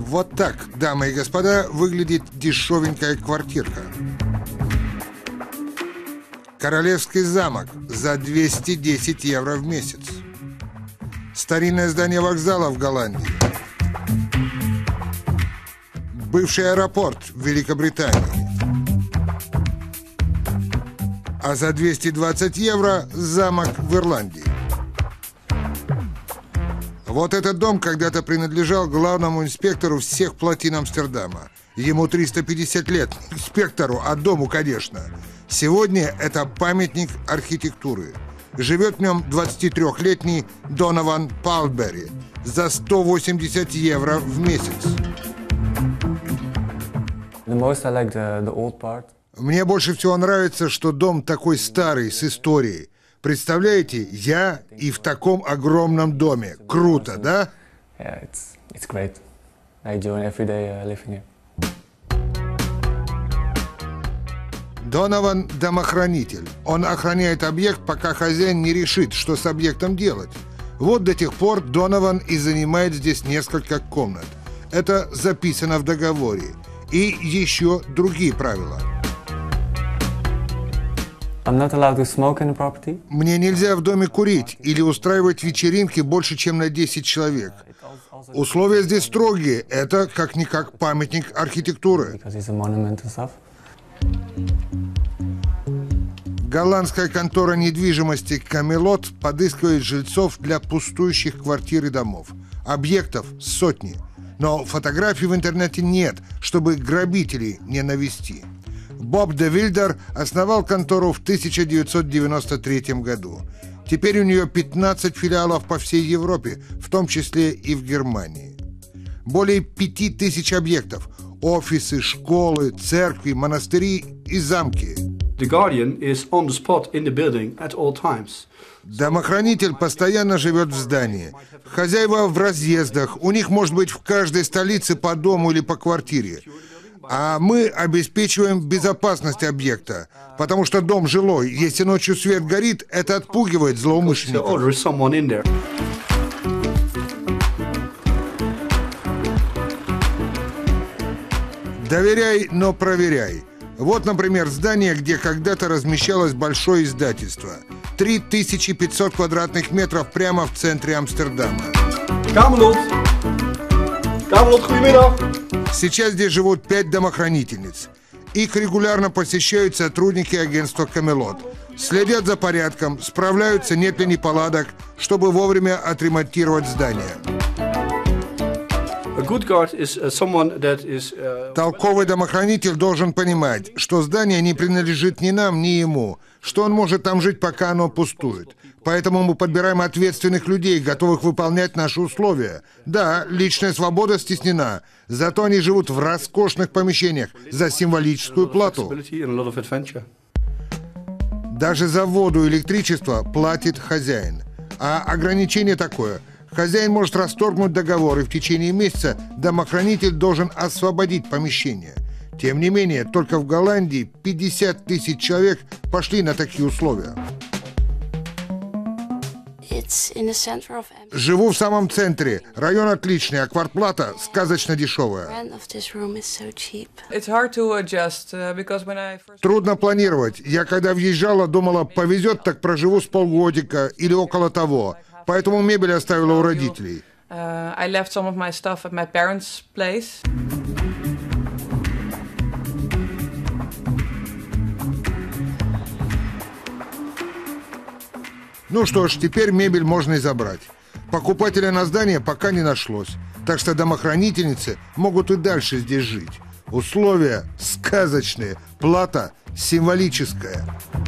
Вот так, дамы и господа, выглядит дешевенькая квартирка. Королевский замок за 210 евро в месяц. Старинное здание вокзала в Голландии. Бывший аэропорт в Великобритании. А за 220 евро замок в Ирландии. Вот этот дом когда-то принадлежал главному инспектору всех плотин Амстердама. Ему 350 лет. Инспектору, а дому, конечно. Сегодня это памятник архитектуры. Живет в нем 23-летний Донован Палбери за 180 евро в месяц. Мне больше всего нравится, что дом такой старый, с историей. Представляете, я и в таком огромном доме. Круто, да? Донован – домохранитель. Он охраняет объект, пока хозяин не решит, что с объектом делать. Вот до тех пор Донован и занимает здесь несколько комнат. Это записано в договоре. И еще другие правила. Мне нельзя в доме курить или устраивать вечеринки больше, чем на 10 человек. Условия здесь строгие. Это как-никак памятник архитектуры. Голландская контора недвижимости «Камелот» подыскивает жильцов для пустующих квартир и домов. Объектов сотни. Но фотографий в интернете нет, чтобы грабителей не навести. Боб де Вильдер основал контору в 1993 году. Теперь у нее 15 филиалов по всей Европе, в том числе и в Германии. Более 5000 объектов – офисы, школы, церкви, монастыри и замки. Домохранитель постоянно живет в здании. Хозяева в разъездах, у них может быть в каждой столице по дому или по квартире. А мы обеспечиваем безопасность объекта, потому что дом жилой. Если ночью свет горит, это отпугивает злоумышленников. Доверяй, но проверяй. Вот, например, здание, где когда-то размещалось большое издательство. 3500 квадратных метров прямо в центре Амстердама. Камелот! Камелот, goedemiddag! Сейчас здесь живут 5 домохранительниц. Их регулярно посещают сотрудники агентства «Камелот». Следят за порядком, справляются, нет ли неполадок, чтобы вовремя отремонтировать здание. Толковый домохранитель должен понимать, что здание не принадлежит ни нам, ни ему, что он может там жить, пока оно пустует. Поэтому мы подбираем ответственных людей, готовых выполнять наши условия. Да, личная свобода стеснена, зато они живут в роскошных помещениях за символическую плату. Даже за воду и электричество платит хозяин. А ограничение такое – хозяин может расторгнуть договор, и в течение месяца домохранитель должен освободить помещение. Тем не менее, только в Голландии 50 000 человек пошли на такие условия. Живу в самом центре. Район отличный, а квартплата сказочно дешевая. Трудно планировать. Я когда въезжала, думала, повезет, так проживу с полгодика или около того. Поэтому мебель оставила у родителей. Ну что ж, теперь мебель можно и забрать. Покупателя на здание пока не нашлось, так что домохранительницы могут и дальше здесь жить. Условия сказочные, плата символическая.